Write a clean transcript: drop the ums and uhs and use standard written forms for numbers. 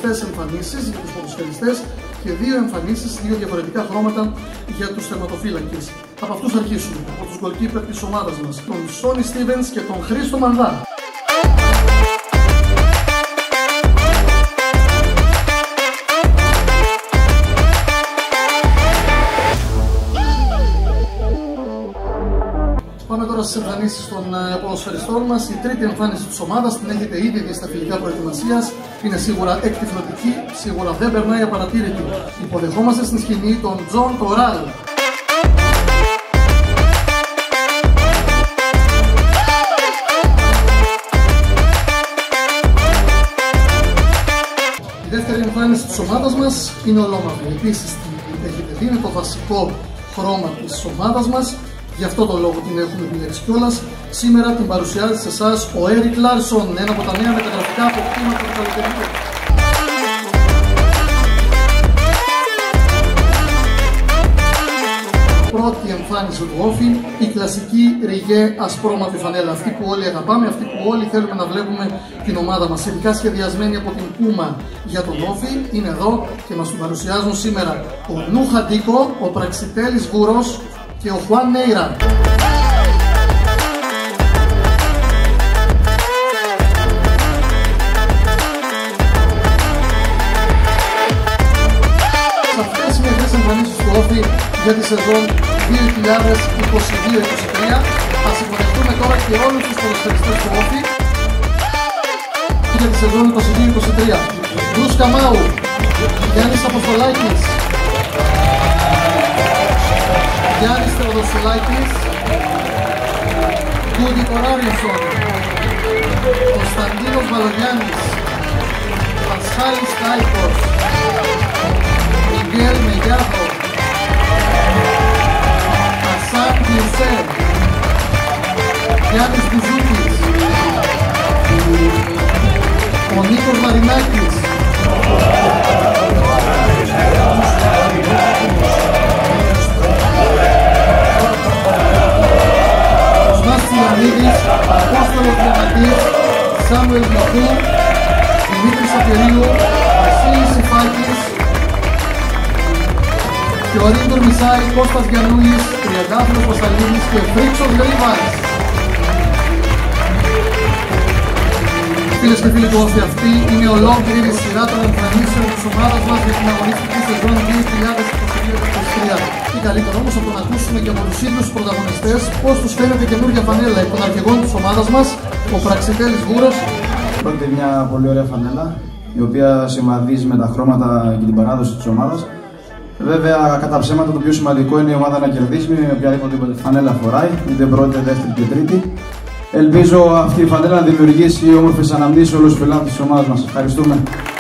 ξεχωριστές εμφανίσεις για τους ποδοσφαιριστές και 2 εμφανίσεις, 2 διαφορετικά χρώματα για τους τερματοφύλακες. Από αυτούς αρχίσουμε, από τους goalkeeper της ομάδας μας, τον Sonny Stevens και τον Χρήστο Μανδά. Πάμε τώρα στις εμφανίσεις των ποδοσφαιριστών μας. Η τρίτη εμφάνιση της ομάδας την έχετε ήδη δει στα φιλικά προετοιμασίας. Είναι σίγουρα εκπληκτική, σίγουρα δεν περνάει απαρατήρητη. Υποδεχόμαστε στην σκηνή τον Τζον Κοράλ. Η δεύτερη εμφάνιση της ομάδας μας είναι ολόμαυρη. Επίσης την έχετε δει, είναι το βασικό χρώμα της ομάδας μας. Γι' αυτό το λόγο την έχουμε επιλέξει κιόλας. Σήμερα την παρουσιάζει σε εσάς ο Eric Larsson, ένα από τα νέα μεταγραφικά αποκτήματα του καλοκαιριού. Πρώτη εμφάνιση του Όφη, η κλασική ριγέ ασπρόμαυρη φανέλα. Αυτή που όλοι αγαπάμε, αυτή που όλοι θέλουμε να βλέπουμε την ομάδα μας. Ειδικά σχεδιασμένη από την Puma για τον Όφη, είναι εδώ και μας την παρουσιάζουν σήμερα ο Νούχα Ντίκο, ο Πραξιτέλης Βούρος και ο Χουάν Νέιρα. Σε αυτές οι μικρές εμφανίσεις του Όφη για τη σεζόν 2022-2023 θα υποδεχτούμε τώρα και όλους τους ποδοσφαιριστές του Όφη για τη σεζόν 2022-2023. Μπρους Καμάου, Γιάννης Αποστολάκης, Γιάννης Θεοδοσουλάκης, Γκούντι Κοράριουσον, Κωνσταντίνος Βαλογιάννης, Πασχάλης Τάικος, Μιγγέλ Μεγιάδο, Ασάν Γιουσέρ, Γιάννης Μπουζούκης, ο Νίκος Μαρινάκης, Απόστολος Διαμαντής, Σάμουελ Μητού, Δημήτρης Σαφιερίου, Βασίλης Σιφάκης και ο Ρίντορ Μισάη, Κώστας Γιαννούλης, Τριαντάφυλλος Πασαλίνης και Φρίξος Γρήβας. Φίλες και φίλοι του Όφη, αυτή είναι ολόκληρη σειρά των εμφανίσεων της ομάδας μας για την αγωνιστική σεζόν 2022-2023. Τι καλύτερο όμως από το να ακούσουμε και από τους ίδιους πρωταγωνιστές πώς τους φαίνεται καινούργια φανέλα εκ των αρχηγών της ομάδας μας, ο Πραξιτέλης Βούρος. Πρόκειται μια πολύ ωραία φανέλα, η οποία συμβαδίζει με τα χρώματα και την παράδοση της ομάδας. Βέβαια, κατά ψέματα, το πιο σημαντικό είναι η ομάδα να κερδίσει με οποιαδήποτε φανέλα φοράει, είτε πρώτη, δεύτερη και τρίτη. Ελπίζω αυτή η φανέλα να δημιουργήσει όμορφες αναμνήσεις σε όλους τους φιλάθλους της ομάδας μας. Ευχαριστούμε.